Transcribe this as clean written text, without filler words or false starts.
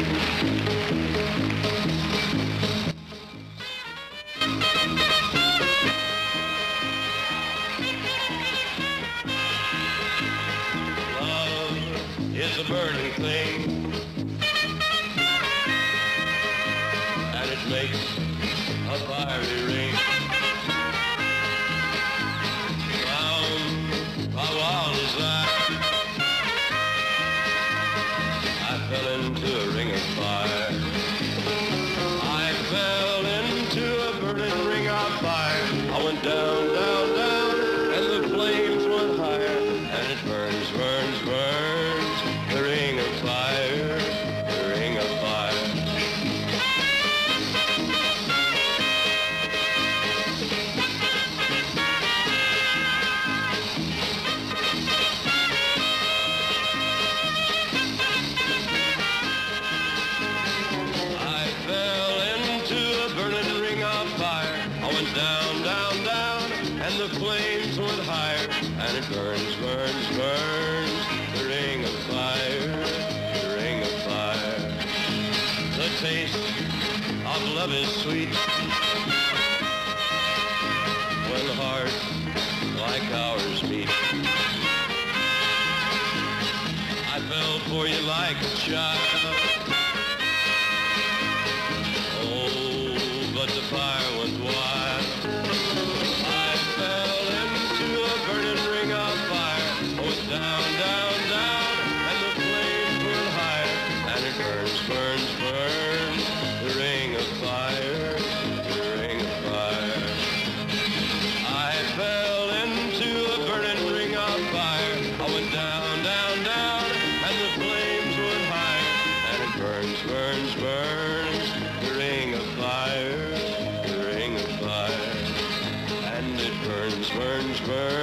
It's a burning thing, and it makes a fiery ring. Round my wild desire, I fell into a ring of fire. I fell into a burning ring of fire. I went down, down, down, and the flames went higher, and it burns, burns, burns. The ring of fire, the ring of fire. I fell into a burning ring of fire. I went down, down, down, and the flames went higher, and it burns, burns, burns. The ring of fire, the ring of fire. The taste of love is sweet when hearts like ours meet. I fell for you like a child. Oh, but the fire went wild. I fell into a burning ring of fire. I went down, down, down, and the flames went higher, and it burns, burns, burns. The ring of fire, the ring of fire. I fell into a burning ring of fire. I went down, down, down, and the flames went higher, and it burns, burns, burns. The ring of fire, the ring of fire, and it burns, burns, burns.